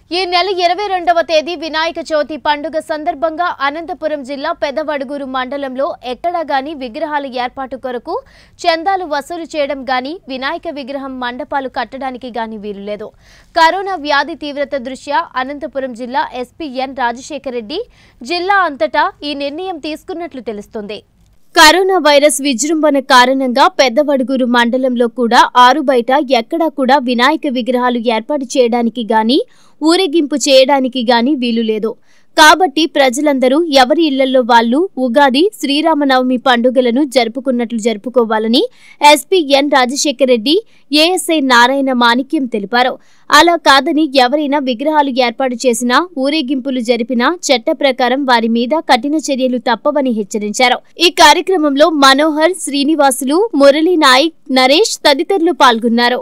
ఈ నెల 22వ తేదీ వినాయక చవితి పండుగ సందర్భంగా అనంతపురం జిల్లా పెదవడుగూరు మండలంలో ఎక్కడా గాని విగ్రహాల ఏర్పాటు కొరకు చందాలు వసూలు చేయడం గాని వినాయక విగ్రహం మండపాలు కట్టడానికి గాని వీలులేదు. కరోనా వ్యాధి తీవ్రత దృష్ట్యా అనంతపురం జిల్లా ఎస్పీ ఎన్ రాజశేఖర్ రెడ్డి జిల్లా అంతటా ఈ నిర్ణయం తీసుకున్నట్లు తెలుస్తుంది. కరోనా వైరస్ విజృంభణ కారణంగా పెద్దవడుగూరు మండలంలో కూడా ఆరు బయట ఎక్కడా కూడా వినాయక విగ్రహాలు ఏర్పాటు చేయడానికి గాని ఊరేగింపు చేయడానికి గాని వీలు లేదు. కాబట్టి ప్రజలందరూ ఎవరి ఇళ్లలో వాళ్ళు ఉగాది, శ్రీరామనవమి పండుగలను జరుపుకున్నట్లు జరుపుకోవాలని SP N Rajasekhar Reddy, ASI Narayana Manikyam తెలిపారు. అలా కాదని ఎవరైనా విగ్రహాలు ఏర్పాటు చేసినా, ఊరేగింపులు జరిపినా చట్ట ప్రకారం వారి మీద కఠిన చర్యలు తప్పవని హెచ్చరించారు. ఈ కార్యక్రమంలో మనోహర్, శ్రీనివాసులు, మురళీ నాయక్, నరేష్ తదితరులు పాల్గొన్నారు.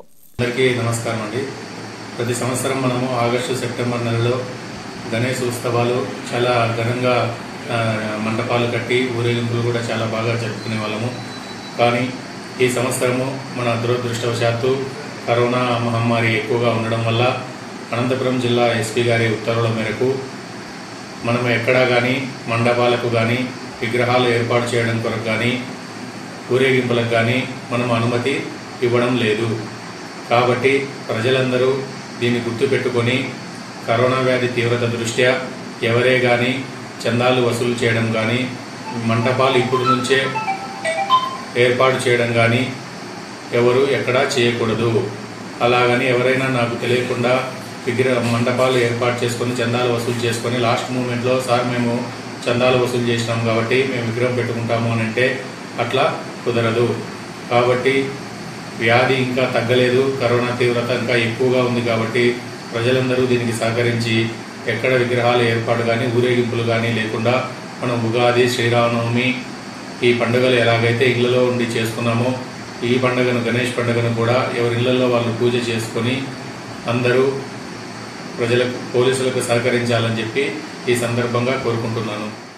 ప్రతి సంవత్సరం మనము ఆగస్టు, సెప్టెంబర్ నెలలో గణేష్ ఉత్సవాలు చాలా ఘనంగా మండపాలు కట్టి ఊరేగింపులు కూడా చాలా బాగా జరుపుకునే వాళ్ళము. కానీ ఈ సంవత్సరము మన దురదృష్టవశాత్తు కరోనా మహమ్మారి ఎక్కువగా ఉండడం వల్ల అనంతపురం జిల్లా ఎస్పీ గారి ఉత్తర్వుల మేరకు మనం ఎక్కడా కానీ మండపాలకు కానీ విగ్రహాలు ఏర్పాటు చేయడం కొరకు కానీ ఊరేగింపులకు కానీ మనం అనుమతి ఇవ్వడం లేదు. కాబట్టి ప్రజలందరూ దీన్ని గుర్తుపెట్టుకొని కరోనా వ్యాధి తీవ్రత దృష్ట్యా ఎవరే కానీ చందాలు వసూలు చేయడం కానీ మంటపాలు ఇప్పుడు నుంచే ఏర్పాటు చేయడం కానీ ఎవరు ఎక్కడా చేయకూడదు. అలాగని ఎవరైనా నాకు తెలియకుండా మండపాలు ఏర్పాటు చేసుకొని చందాలు వసూలు చేసుకొని లాస్ట్ మూమెంట్లో సార్ మేము చందాలు వసూలు చేసినాం కాబట్టి మేము విగ్రహం పెట్టుకుంటాము అని అంటే అట్లా కుదరదు. కాబట్టి వ్యాధి ఇంకా తగ్గలేదు, కరోనా తీవ్రత ఇంకా ఎక్కువగా ఉంది. కాబట్టి ప్రజలందరూ దీనికి సహకరించి ఎక్కడ విగ్రహాల ఏర్పాటు కానీ ఊరేగింపులు కానీ లేకుండా మనం ఉగాది, శ్రీరామనవమి ఈ పండుగలు ఎలాగైతే ఇళ్లలో ఉండి చేసుకున్నామో ఈ పండుగను, గణేష్ పండుగను కూడా ఎవరి ఇళ్లలో వాళ్ళు పూజ చేసుకొని అందరూ ప్రజలకు, పోలీసులకు సహకరించాలని చెప్పి ఈ సందర్భంగా కోరుకుంటున్నాను.